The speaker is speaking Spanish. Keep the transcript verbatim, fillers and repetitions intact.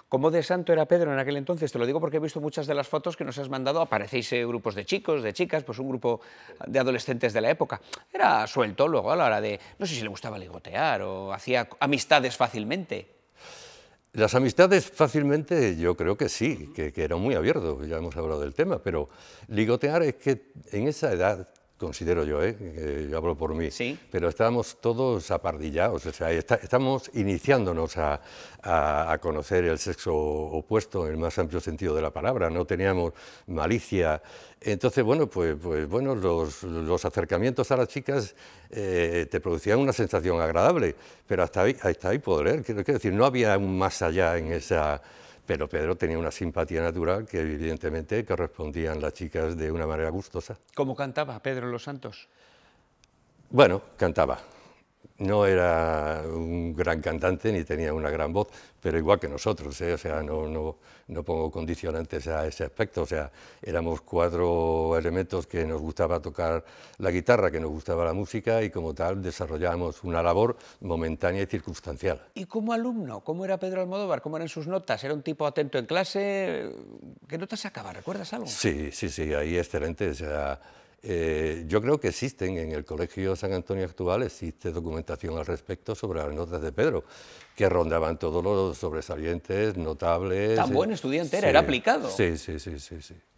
¿Cómo de santo era Pedro en aquel entonces? Te lo digo porque he visto muchas de las fotos que nos has mandado, aparecéis eh, grupos de chicos, de chicas, pues un grupo de adolescentes de la época. Era suelto luego a la hora de, no sé si le gustaba ligotear o hacía amistades fácilmente. Las amistades fácilmente yo creo que sí, que, que era muy abierto, ya hemos hablado del tema, pero ligotear es que en esa edad, considero yo, ¿eh? que yo hablo por mí, ¿Sí? pero estábamos todos apardillados, o sea, está, estamos iniciándonos a, a, a conocer el sexo opuesto en el más amplio sentido de la palabra, no teníamos malicia. Entonces, bueno, pues, pues bueno, los, los acercamientos a las chicas eh, te producían una sensación agradable, pero hasta ahí, hasta ahí puedo leer, quiero decir, no había un más allá en esa... Pero Pedro tenía una simpatía natural que evidentemente correspondían las chicas de una manera gustosa. ¿Cómo cantaba Pedro en los Santos? Bueno, cantaba. No era un gran cantante ni tenía una gran voz, pero igual que nosotros, ¿eh? O sea, no, no, no pongo condicionantes a ese aspecto. O sea, éramos cuatro elementos que nos gustaba tocar la guitarra, que nos gustaba la música y como tal desarrollábamos una labor momentánea y circunstancial. ¿Y como alumno? ¿Cómo era Pedro Almodóvar? ¿Cómo eran sus notas? ¿Era un tipo atento en clase? ¿Qué notas sacaba? ¿Recuerdas algo? Sí, sí, sí, ahí excelente. O sea, Eh, yo creo que existen, en el Colegio San Antonio actual existe documentación al respecto sobre las notas de Pedro, que rondaban todos los sobresalientes, notables... Tan buen estudiante era, era aplicado. Sí, sí, sí, sí, sí.